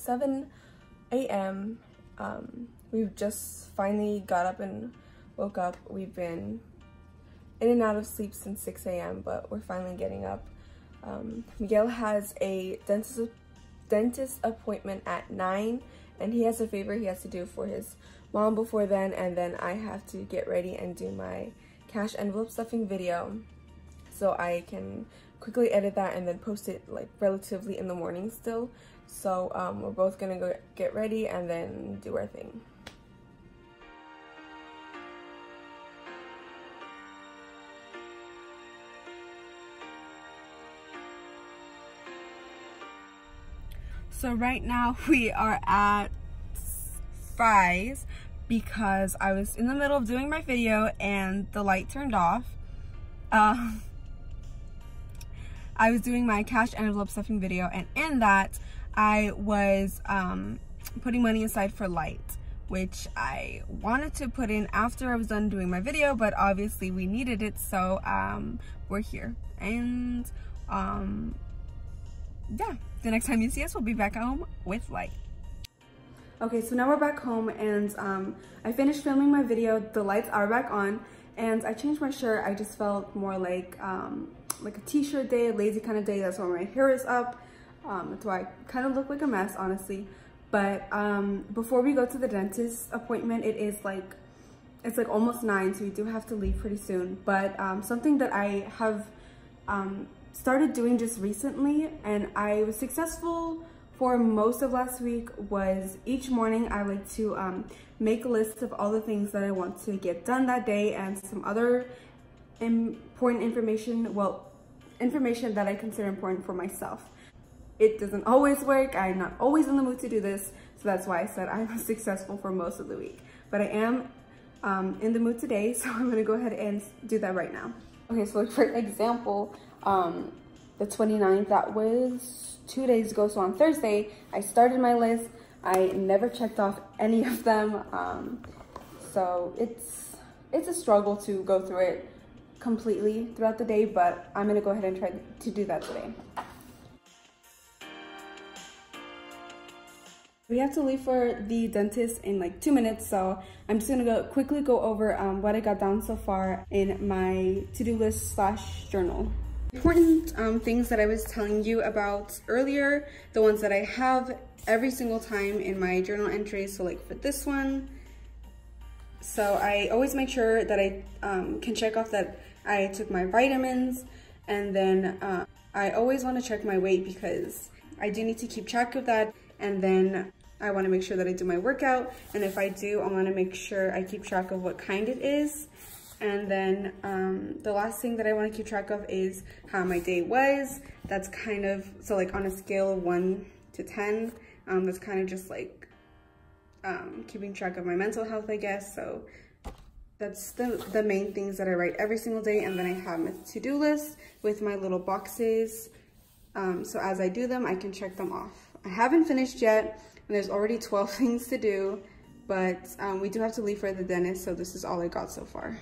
7 a.m. We've just finally got up and woke up. We've been in and out of sleep since 6 a.m. but we're finally getting up. Miguel has a dentist appointment at 9, and he has a favor he has to do for his mom before then, and then I have to get ready and do my cash envelope stuffing video so I can quickly edit that and then post it like relatively in the morning still. So we're both gonna go get ready and then do our thing. So right now we are at Fry's because I was in the middle of doing my video and the light turned off. I was doing my cash envelope stuffing video, and in that I was putting money aside for light, which I wanted to put in after I was done doing my video, but obviously we needed it, so we're here. And yeah, the next time you see us, we'll be back at home with light. Okay, so now we're back home, and I finished filming my video. The lights are back on, and I changed my shirt. I just felt more like a t-shirt day, a lazy kind of day. That's why my hair is up. That's why I kind of look like a mess, honestly. But before we go to the dentist appointment, it's like almost 9, so we do have to leave pretty soon. But something that I have started doing just recently, and I was successful for most of last week, was each morning I like to make a list of all the things that I want to get done that day and some other important information, well, information that I consider important for myself. It doesn't always work. I'm not always in the mood to do this, so that's why I said I'm successful for most of the week. But I am in the mood today, so I'm gonna go ahead and do that right now. Okay, so for example, the 29th, that was 2 days ago, so on Thursday, I started my list. I never checked off any of them, so it's a struggle to go through it completely throughout the day, but I'm gonna go ahead and try to do that today. We have to leave for the dentist in like 2 minutes, so I'm just gonna quickly go over what I got down so far in my to-do list / journal. Important things that I was telling you about earlier, the ones that I have every single time in my journal entries. So like for this one, so I always make sure that I can check off that I took my vitamins, and then I always want to check my weight because I do need to keep track of that, and then I want to make sure that I do my workout, and if I do, I want to make sure I keep track of what kind it is. And then the last thing that I want to keep track of is how my day was. That's kind of, so like on a scale of 1 to 10, that's kind of just like keeping track of my mental health, I guess. So that's the main things that I write every single day. And then I have my to-do list with my little boxes. So as I do them, I can check them off. I haven't finished yet, and there's already 12 things to do, but we do have to leave for the dentist, so this is all I got so far.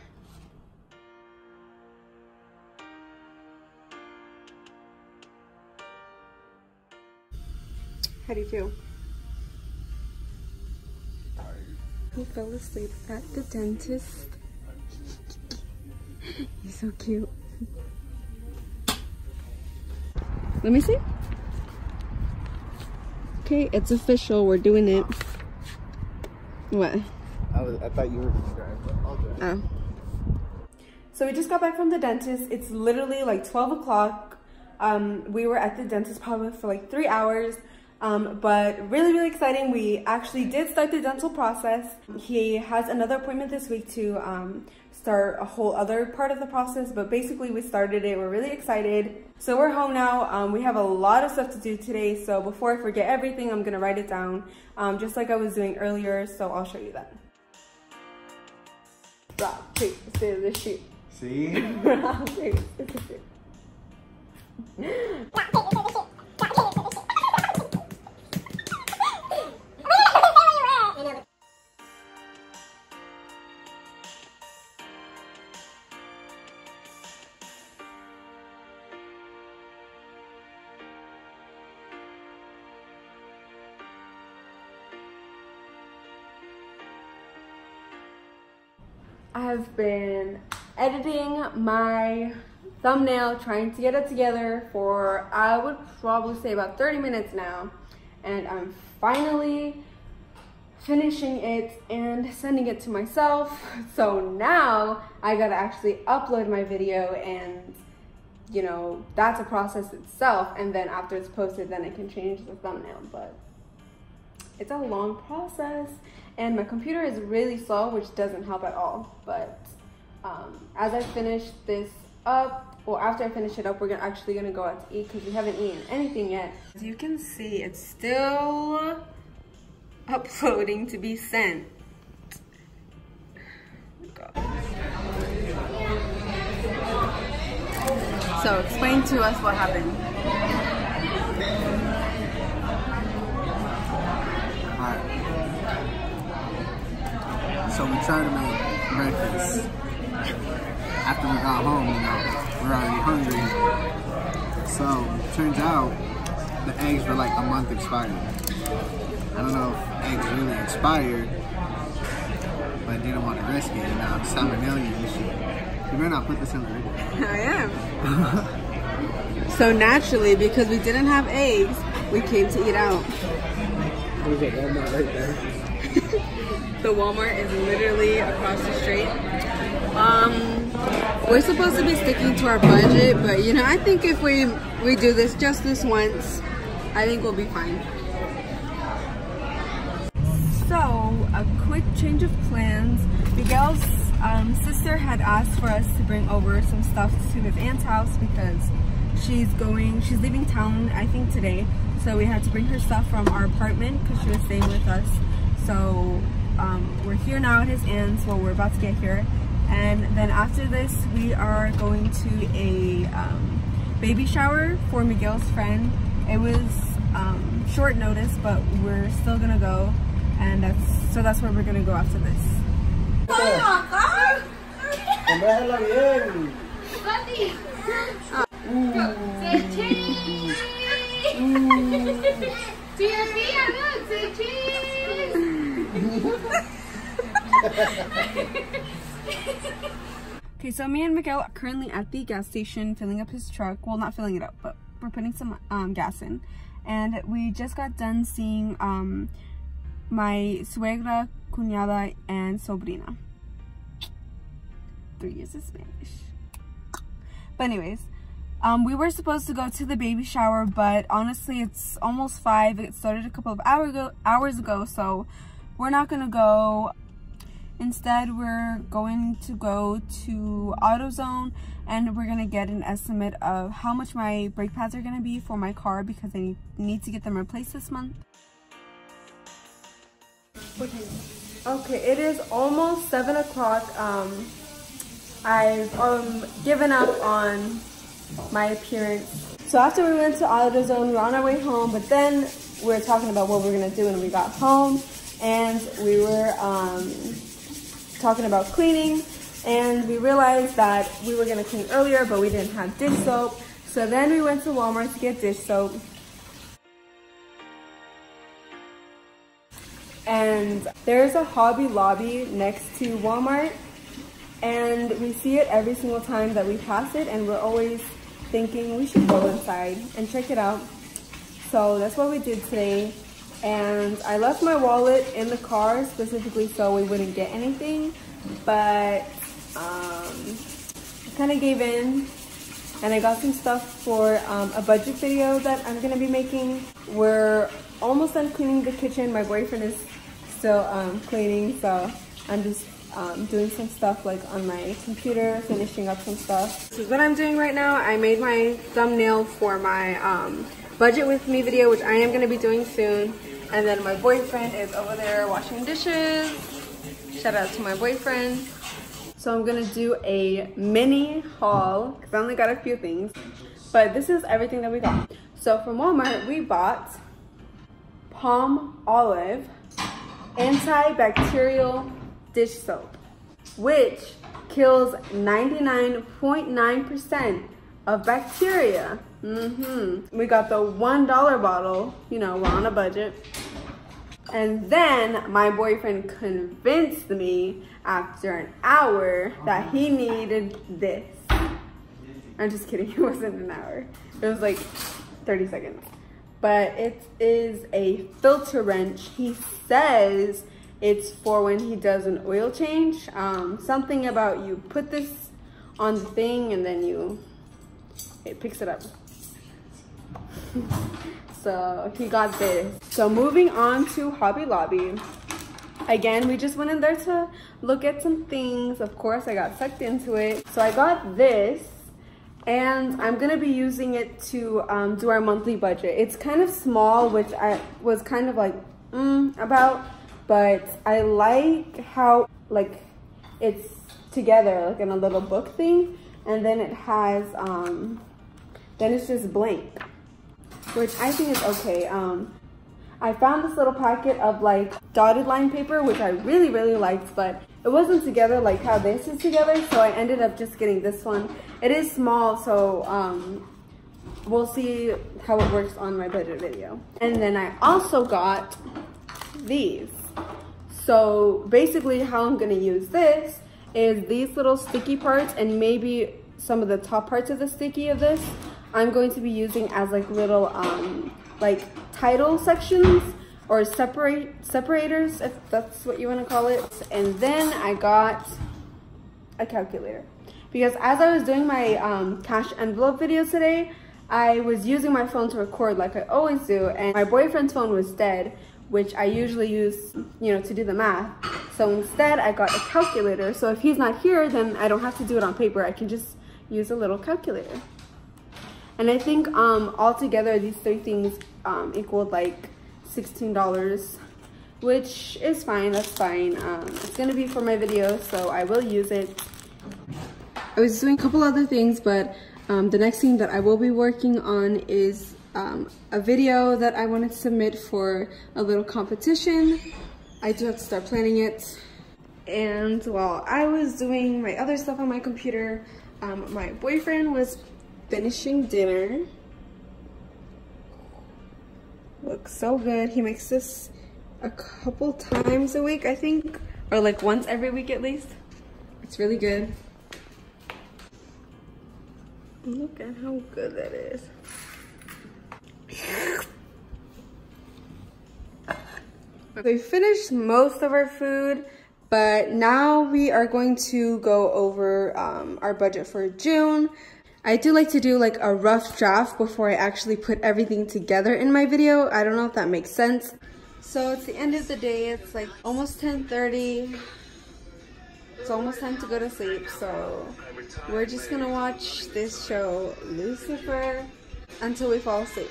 How do you feel? Tired. He fell asleep at the dentist. He's so cute. Let me see. Okay, it's official. We're doing it. What? I thought you were subscribed, but I'll do it. Oh. So we just got back from the dentist. It's literally like 12 o'clock. We were at the dentist probably for like 3 hours. But really exciting. We actually did start the dental process. He has another appointment this week to start a whole other part of the process, but basically we started it. We're really excited. So we're home now. We have a lot of stuff to do today, so before I forget everything, I'm gonna write it down, just like I was doing earlier, so I'll show you that. Rock, paper, scissors, shoot. See? Rock, paper, scissors, shoot. I have been editing my thumbnail, trying to get it together for, I would probably say, about 30 minutes now. And I'm finally finishing it and sending it to myself. So now I gotta actually upload my video, and you know, that's a process itself. And then after it's posted, then I can change the thumbnail. But it's a long process, and my computer is really slow, which doesn't help at all. But as I finish this up, well, after I finish it up, we're actually gonna go out to eat because we haven't eaten anything yet. As you can see, it's still uploading to be sent. So explain to us what happened. Alright. So we tried to make breakfast. After we got home, you know, we're already hungry. So turns out the eggs were like a month expired. I don't know if eggs really expired, but I didn't want to risk it, you know, salmonella and shit. You better not put this in the video. I am. So naturally, because we didn't have eggs, we came to eat out. There's a Walmart right there. The Walmart is literally across the street. We're supposed to be sticking to our budget, but you know, I think if we do this just this once, I think we'll be fine. So, a quick change of plans. Miguel's sister had asked for us to bring over some stuff to his aunt's house because she's leaving town, I think today. So we had to bring her stuff from our apartment because she was staying with us. So we're here now at his aunt's. Well, we're about to get here. And then after this, we are going to a baby shower for Miguel's friend. It was short notice, but we're still gonna go. And that's where we're gonna go after this. Say cheese! To your Pia, look, say cheese! Okay, so me and Miguel are currently at the gas station filling up his truck. Well, not filling it up, but we're putting some gas in. And we just got done seeing my suegra, cuñada, and sobrina. 3 years of Spanish. But anyways, we were supposed to go to the baby shower, but honestly, it's almost 5. It started a couple of hours ago, so we're not gonna go. Instead, we're going to go to AutoZone, and we're gonna get an estimate of how much my brake pads are gonna be for my car because I need to get them replaced this month. Okay, it is almost 7 o'clock. I've given up on my appearance. So after we went to AutoZone, we were on our way home, but then we were talking about what we were gonna do when we got home, and we were talking about cleaning, and we realized that we were gonna clean earlier, but we didn't have dish soap. So then we went to Walmart to get dish soap. And there's a Hobby Lobby next to Walmart, and we see it every single time that we pass it, and we're always thinking we should go inside and check it out. So that's what we did today. And I left my wallet in the car specifically so we wouldn't get anything, but I kind of gave in, and I got some stuff for a budget video that I'm gonna be making. We're almost done cleaning the kitchen. My boyfriend is still cleaning, so I'm just doing some stuff like on my computer, finishing up some stuff. This is what I'm doing right now. I made my thumbnail for my budget with me video, which I am going to be doing soon. And then my boyfriend is over there washing dishes. Shout out to my boyfriend. So I'm going to do a mini haul because I only got a few things, but this is everything that we got. So from Walmart, we bought Palmolive antibacterial dish soap, which kills 99.9% of bacteria. We got the $1 bottle, you know, we're on a budget. And then my boyfriend convinced me after an hour that he needed this. I'm just kidding, it wasn't an hour. It was like 30 seconds. But it is a filter wrench. He says it's for when he does an oil change. Something about you put this on the thing and then it picks it up. So he got this. So moving on to Hobby Lobby. Again, we just went in there to look at some things. Of course, I got sucked into it. So I got this, and I'm gonna be using it to do our monthly budget. It's kind of small, which I was kind of like, about, but I like how like it's together, like in a little book thing, and then it has, then it's just blank, which I think is okay. I found this little packet of like dotted line paper, which I really, really liked, but it wasn't together like how this is together, so I ended up just getting this one. It is small, so we'll see how it works on my budget video. And then I also got these. So basically how I'm gonna use this is these little sticky parts, and maybe some of the top parts of the sticky of this I'm going to be using as like little like title sections or separators, if that's what you want to call it. And then I got a calculator, because as I was doing my cash envelope video today, I was using my phone to record like I always do, and my boyfriend's phone was dead, which I usually use, you know, to do the math. So instead I got a calculator, so if he's not here, then I don't have to do it on paper. I can just use a little calculator. And I think altogether these three things equaled like $16, which is fine, that's fine. It's gonna be for my video, so I will use it. I was doing a couple other things, but the next thing that I will be working on is a video that I wanted to submit for a little competition. I do have to start planning it. And while I was doing my other stuff on my computer, my boyfriend was finishing dinner. Looks so good. He makes this a couple times a week, I think, or like once every week at least. It's really good. Look at how good that is. We finished most of our food, but now we are going to go over our budget for June. I do like to do like a rough draft before I actually put everything together in my video. I don't know if that makes sense. So it's the end of the day. It's like almost 10:30. It's almost time to go to sleep. So we're just gonna watch this show, Lucifer, until we fall asleep.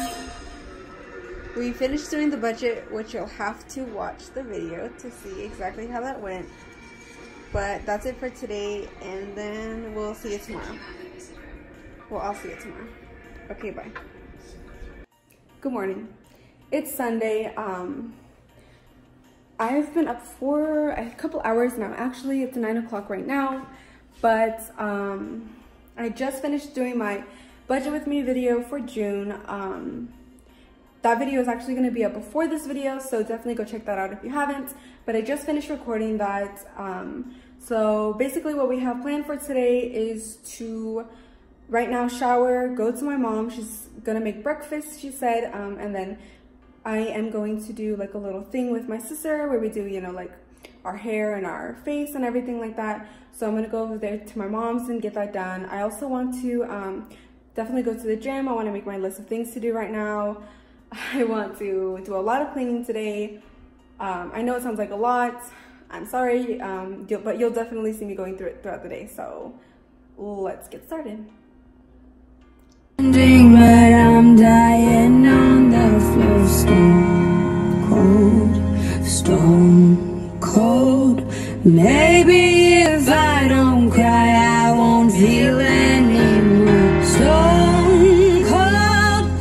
We finished doing the budget, which you'll have to watch the video to see exactly how that went. But that's it for today, and then we'll see you tomorrow. Well, I'll see you tomorrow. Okay, bye. Good morning. It's Sunday. I've been up for a couple hours now. Actually, it's 9 o'clock right now. But I just finished doing my budget with me video for June. That video is actually going to be up before this video, so definitely go check that out if you haven't. But I just finished recording that. So basically what we have planned for today is to right now shower, go to my mom. She's gonna make breakfast, she said, and then I am going to do like a little thing with my sister where we do, you know, like our hair and our face and everything like that. So I'm gonna go over there to my mom's and get that done. I also want to definitely go to the gym. I want to make my list of things to do right now. I want to do a lot of cleaning today. I know it sounds like a lot. I'm sorry, but you'll definitely see me going through it throughout the day. So let's get started. But I'm dying on the floor, stone cold. Maybe if I don't cry, I won't feel anymore. Stone cold,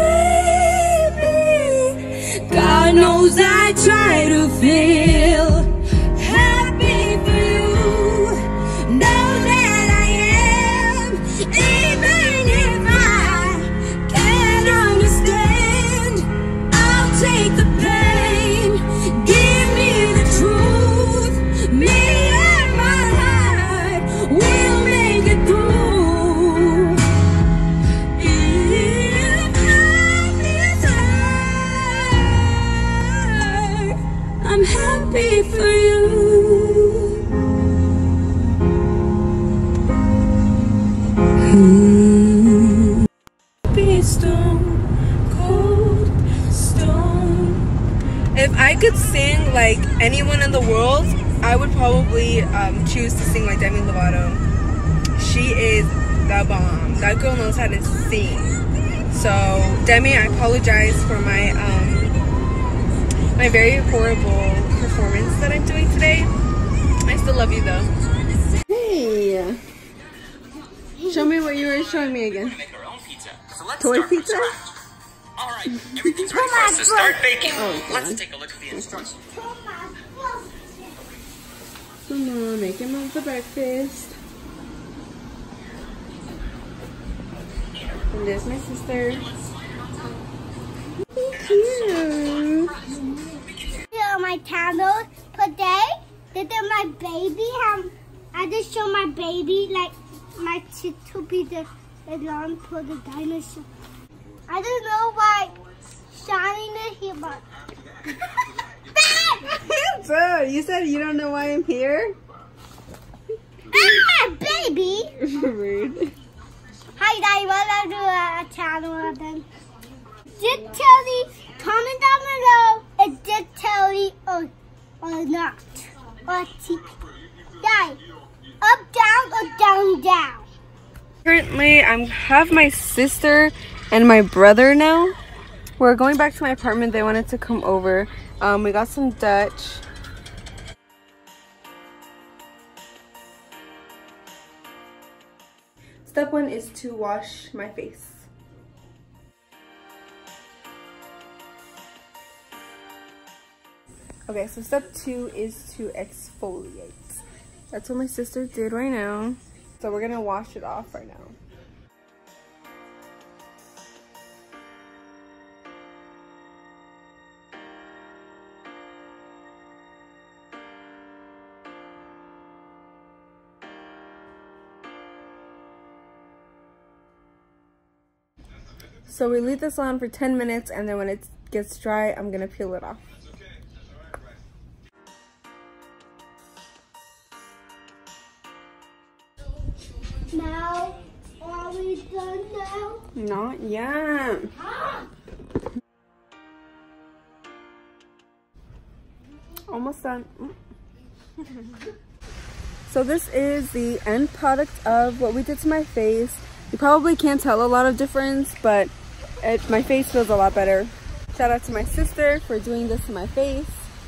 baby. God knows I try to feel happy for you. Know that I am, even if I can't understand. I'll take the pain. Be stone cold stone. If I could sing like anyone in the world, I would probably choose to sing like Demi Lovato. She is the bomb. That girl knows how to sing. So Demi, I apologize for my my very horrible performance that I'm doing today. I still love you though. Hey, show me what you were showing me again. Toy pizza? Alright, everything's ready for us to start baking. Oh, let's take a look at the instructions. Come on, make him up the breakfast. And there's my sister. Cute. My candles today. This is my baby. I just show my baby like my to be the alarm for the dinosaur. I don't know why shining is here, but Bro, you said you don't know why I'm here? baby. Rude. Hi guys, welcome to a channel of them. Just tell me, comment down below if just tell me or not. Or guys, up, down, or down, down. Currently, I have my sister and my brother now. We're going back to my apartment. They wanted to come over. We got some Dutch. Step one is to wash my face. Okay, so step two is to exfoliate. That's what my sister did right now. So we're gonna wash it off right now. So we leave this on for 10 minutes and then when it gets dry, I'm gonna peel it off. Now, are we done now? Not yet. Almost done. So this is the end product of what we did to my face. You probably can't tell a lot of difference, but my face feels a lot better. Shout out to my sister for doing this to my face.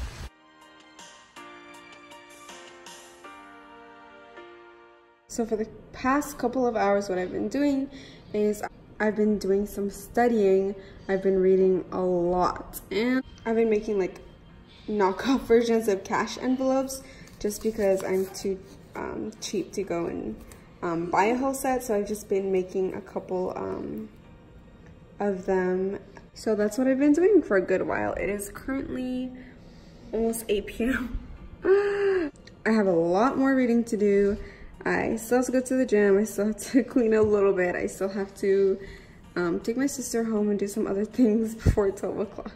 So for the past couple of hours, what I've been doing is I've been doing some studying. I've been reading a lot and I've been making like knockoff versions of cash envelopes just because I'm too cheap to go and buy a whole set. So I've just been making a couple of them. So that's what I've been doing for a good while. It is currently almost 8 p.m. I have a lot more reading to do. I still have to go to the gym. I still have to clean a little bit. I still have to take my sister home and do some other things before 12 o'clock.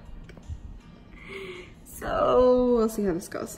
So we'll see how this goes.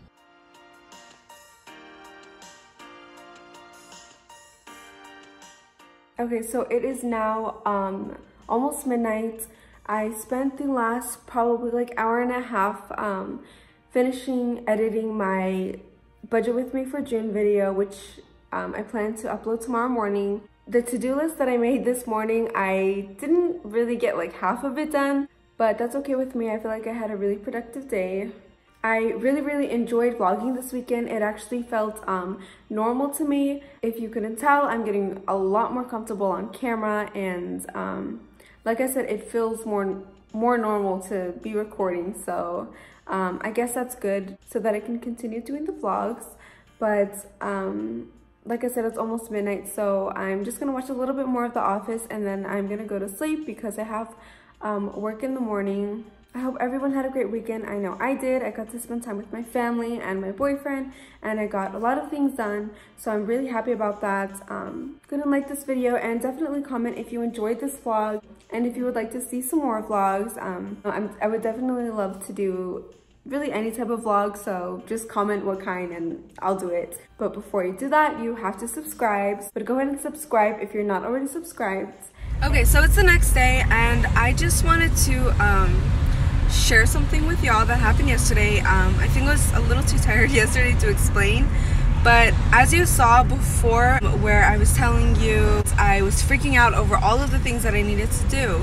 Okay, so it is now almost midnight. I spent the last probably like hour and a half finishing editing my Budget With Me for June video, which I plan to upload tomorrow morning. The to-do list that I made this morning, I didn't really get like half of it done, but that's okay with me. I feel like I had a really productive day. I really enjoyed vlogging this weekend. It actually felt normal to me. If you couldn't tell, I'm getting a lot more comfortable on camera, and like I said, it feels more normal to be recording. So I guess that's good so that I can continue doing the vlogs. But like I said, it's almost midnight, so I'm just gonna watch a little bit more of The Office and then I'm gonna go to sleep because I have work in the morning. I hope everyone had a great weekend. I know I did. I got to spend time with my family and my boyfriend, and I got a lot of things done, so I'm really happy about that. Gonna like this video and definitely comment if you enjoyed this vlog and if you would like to see some more vlogs. I would definitely love to do really any type of vlog, so just comment what kind and I'll do it. But before you do that, you have to subscribe. But go ahead and subscribe if you're not already subscribed. Okay, so it's the next day and I just wanted to share something with y'all that happened yesterday. I think I was a little too tired yesterday to explain, but as you saw before where I was telling you I was freaking out over all of the things that I needed to do,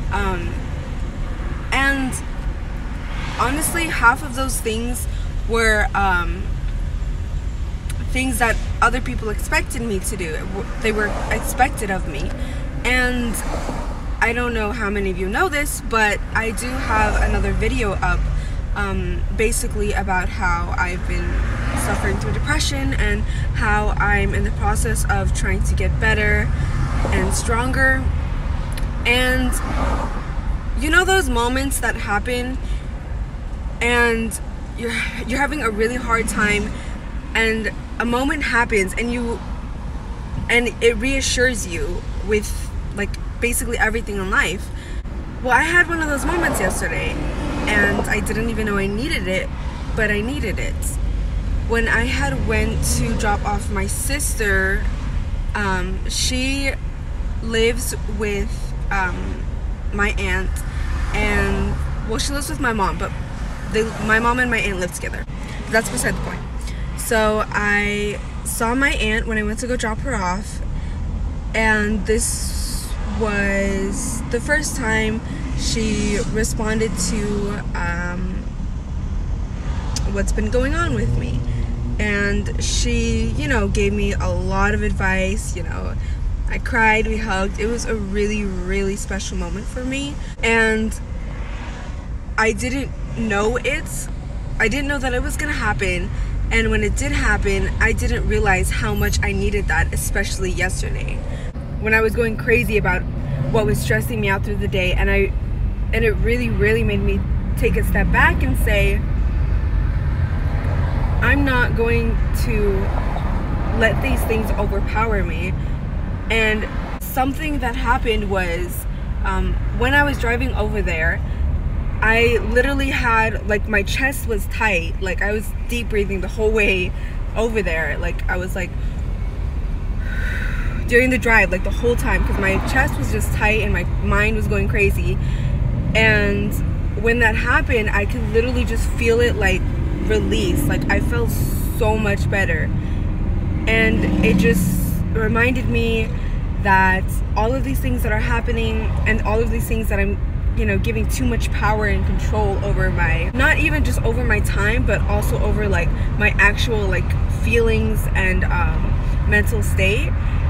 and honestly half of those things were things that other people expected me to do. They were expected of me. And I don't know how many of you know this, but I do have another video up basically about how I've been suffering through depression and how I'm in the process of trying to get better and stronger. And you know those moments that happen and you're having a really hard time and a moment happens and it reassures you with like basically everything in life. Well, I had one of those moments yesterday and I didn't even know I needed it, but I needed it. When I had went to drop off my sister, she lives with my aunt, and well, she lives with my mom, but my mom and my aunt live together. That's beside the point. So I saw my aunt when I went to go drop her off, and this was the first time she responded to what's been going on with me. And she, you know, gave me a lot of advice. You know, I cried, we hugged. It was a really, really special moment for me. And I didn't know it. I didn't know that it was gonna happen. And when it did happen, I didn't realize how much I needed that, especially yesterday, when I was going crazy about what was stressing me out through the day. And it really, really made me take a step back and say, I'm not going to let these things overpower me. And something that happened was when I was driving over there, I literally had, like, my chest was tight. Like, I was deep breathing the whole way over there. Like, I was like, during the drive, like the whole time, because my chest was just tight and my mind was going crazy. And when that happened, I could literally just feel it like release. Like, I felt so much better. And it just reminded me that all of these things that are happening and all of these things that I'm, you know, giving too much power and control over my, not even just over my time, but also over like my actual like feelings and mental state.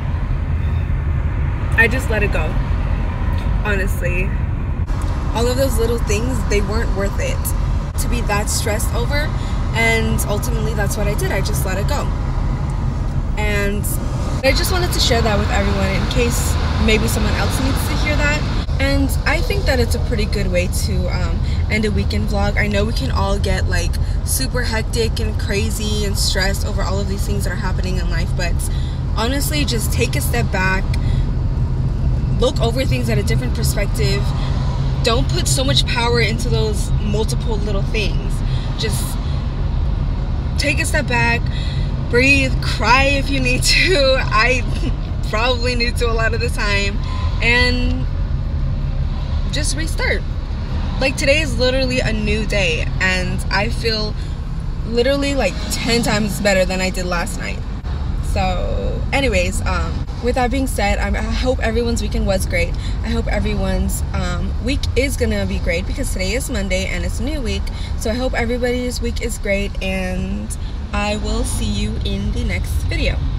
I just let it go, honestly. All of those little things, they weren't worth it to be that stressed over, and ultimately that's what I did. I just let it go. And I just wanted to share that with everyone in case maybe someone else needs to hear that. And I think that it's a pretty good way to end a weekend vlog. I know we can all get like super hectic and crazy and stressed over all of these things that are happening in life, but honestly, just take a step back, look over things at a different perspective. Don't put so much power into those multiple little things. Just take a step back, breathe, cry if you need to. I probably need to a lot of the time, and just restart. Like, today is literally a new day and I feel literally like 10 times better than I did last night. So anyways, with that being said, I hope everyone's weekend was great. I hope everyone's week is gonna be great, because today is Monday and it's a new week. So I hope everybody's week is great, and I will see you in the next video.